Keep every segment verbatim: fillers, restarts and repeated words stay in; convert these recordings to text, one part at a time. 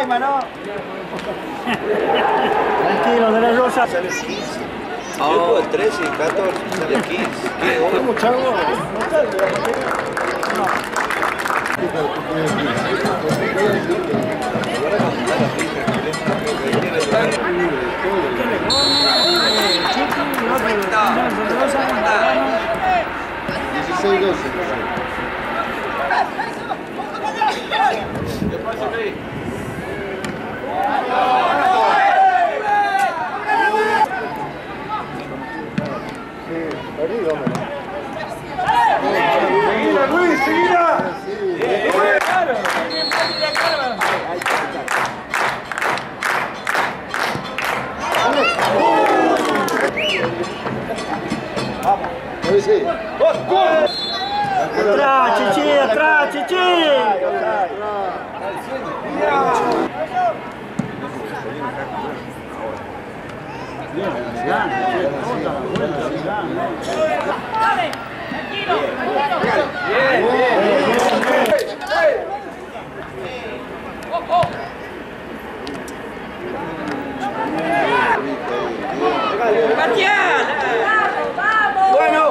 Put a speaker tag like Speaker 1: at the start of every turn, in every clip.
Speaker 1: problema, ¿no?
Speaker 2: Tranquilo, de la Rosa.
Speaker 3: Sale quince. Oh, el trece, catorce, sale quince. ¿Qué?
Speaker 2: ¿Qué mucho agua? ¿No sale de la batería?
Speaker 4: dieciséis doce.
Speaker 2: Perdido, hombre.
Speaker 1: ¡Seguida, Luis! ¡Seguida!
Speaker 4: Vamos. Ahí sí.
Speaker 2: Atrás, Chichi, atrás, Chichi.
Speaker 1: Bien, bien. Bueno,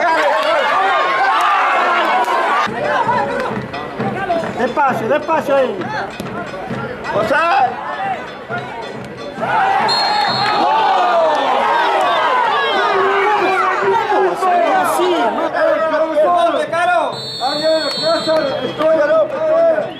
Speaker 2: Despacio, despacio ahí.
Speaker 1: Gonzalo.
Speaker 2: Así,
Speaker 1: ¡Ponte, Caro!
Speaker 2: estoy, estoy.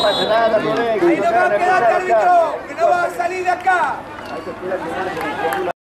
Speaker 1: Ahí no va a quedar, árbitro, que no va a salir de acá.